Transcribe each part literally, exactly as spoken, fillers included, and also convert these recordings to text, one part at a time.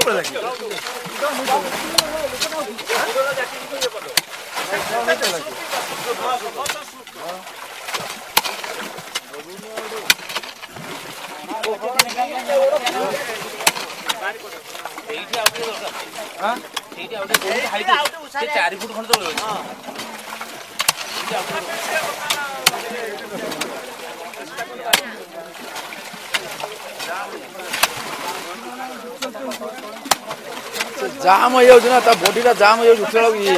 चार फुट खंड जाम हो ना बॉडी जाम हो उठला ये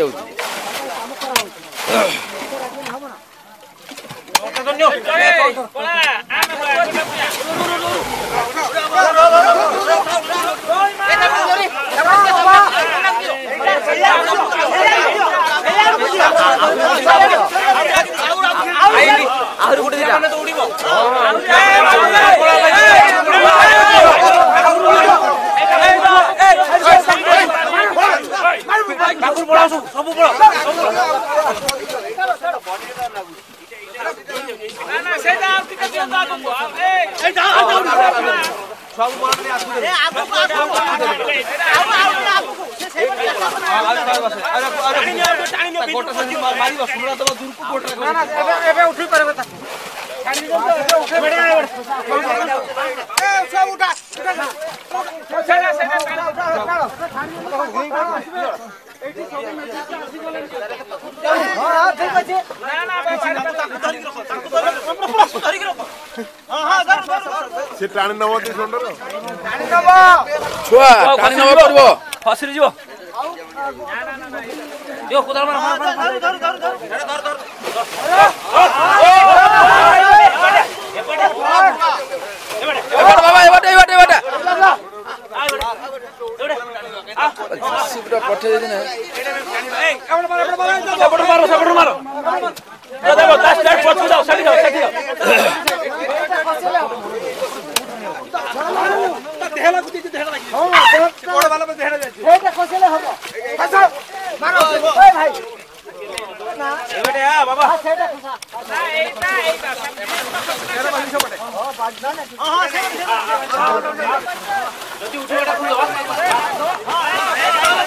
आहरी गोटे दौड़ब सब बड़ से टाणी नबती सुंदर छुआ टाणी नब करबो फसरी जीवो यो कोदाल मार मार धर धर धर धर धर धर बाबा ए बटे ए बटे ए बटे सिपटा पठे दे ना ए मारो मारो सबड़ मारो ये देखो दस मिनट पछू जाओ सटी जाओ सटी जाओ देहला कुती देहला लागी हां कोड वाला पे देहला जाई एटा खसेले हबो खसा मारो ओए भाई ना ए बेटे आ बाबा हां सेटा खसा ना एटा एटा तेरा बाली से बटे हां बाजना ना हां से जदी उठे बेटा खुद हां